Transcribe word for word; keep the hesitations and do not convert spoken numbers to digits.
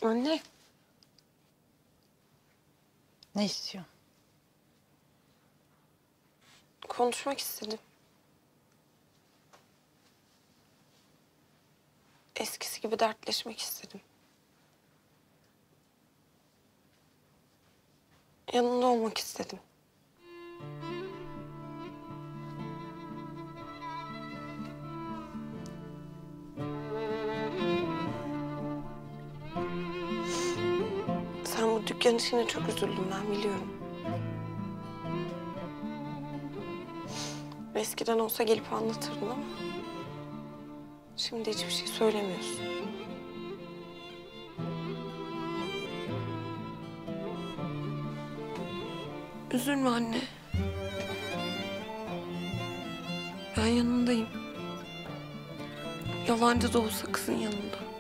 Anne. Ne istiyorsun? Konuşmak istedim. Eskisi gibi dertleşmek istedim. Yanında olmak istedim. Sen bu dükkan işine çok üzüldün, ben biliyorum. Eskiden olsa gelip anlatırdın ama şimdi hiçbir şey söylemiyorsun. Üzülme anne. Ben yanındayım. Yalancı da olsa kızın yanında.